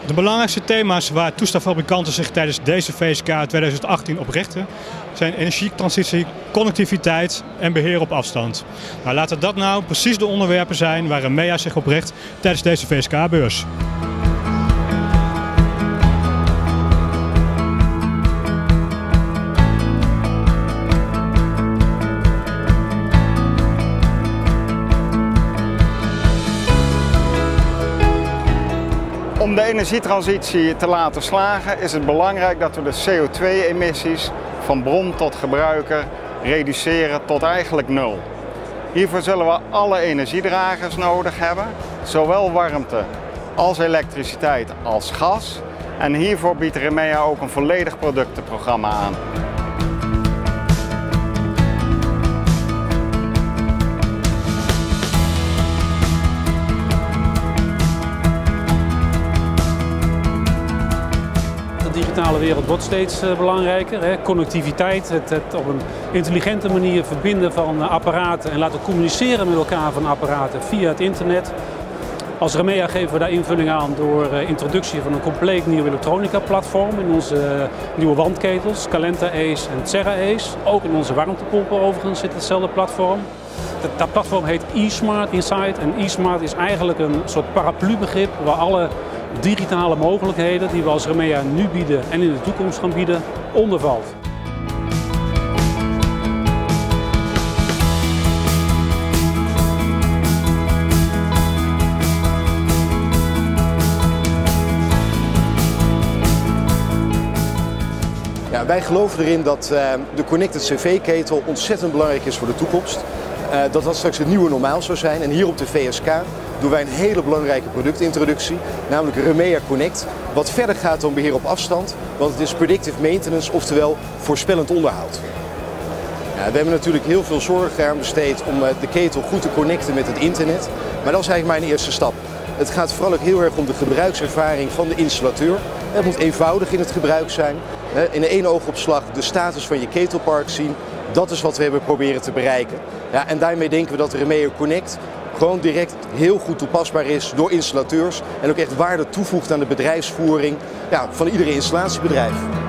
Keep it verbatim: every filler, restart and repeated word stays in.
De belangrijkste thema's waar toestelfabrikanten zich tijdens deze V S K tweeduizend achttien op richten zijn energietransitie, connectiviteit en beheer op afstand. Nou, laten dat nou precies de onderwerpen zijn waar Remea zich op richt tijdens deze V S K-beurs. Om de energietransitie te laten slagen is het belangrijk dat we de C O twee emissies van bron tot gebruiker reduceren tot eigenlijk nul. Hiervoor zullen we alle energiedragers nodig hebben, zowel warmte als elektriciteit als gas. En hiervoor biedt Remea ook een volledig productenprogramma aan. De digitale wereld wordt steeds belangrijker. Hè. Connectiviteit, het, het op een intelligente manier verbinden van apparaten en laten communiceren met elkaar van apparaten via het internet. Als Remea geven we daar invulling aan door uh, introductie van een compleet nieuw elektronica-platform in onze uh, nieuwe wandketels, Calenta Ace en Terra Ace. Ook in onze warmtepompen overigens zit hetzelfde platform. Dat, dat platform heet eSmart Inside en eSmart is eigenlijk een soort paraplubegrip waar alle digitale mogelijkheden die we als Remea nu bieden en in de toekomst gaan bieden, onder valt. Ja, wij geloven erin dat uh, de Connected C V-ketel ontzettend belangrijk is voor de toekomst. Uh, dat dat straks het nieuwe normaal zou zijn. En hier op de V S K doen wij een hele belangrijke productintroductie, namelijk Remea Connect. Wat verder gaat dan beheer op afstand, want het is predictive maintenance, oftewel voorspellend onderhoud. Ja, we hebben natuurlijk heel veel zorg aan besteed om uh, de ketel goed te connecten met het internet. Maar dat is eigenlijk mijn eerste stap. Het gaat vooral ook heel erg om de gebruikservaring van de installateur. Het moet eenvoudig in het gebruik zijn. In één oogopslag de status van je ketelpark zien. Dat is wat we hebben proberen te bereiken. Ja, en daarmee denken we dat de Remea Connect gewoon direct heel goed toepasbaar is door installateurs. En ook echt waarde toevoegt aan de bedrijfsvoering, ja, van iedere installatiebedrijf.